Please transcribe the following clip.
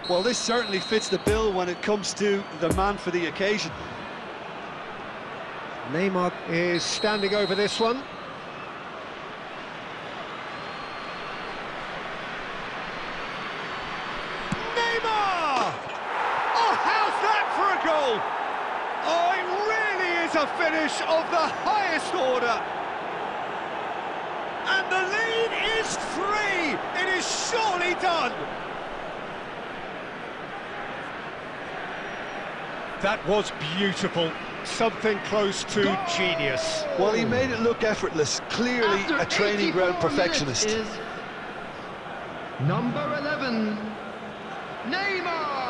Well, this certainly fits the bill when it comes to the man for the occasion. Neymar is standing over this one. Neymar! Oh, how's that for a goal? Oh, it really is a finish of the highest order. And the lead is 3. It is surely done. That was beautiful. Something close to genius. Well, he made it look effortless. Clearly a training ground perfectionist. Is number 11, Neymar.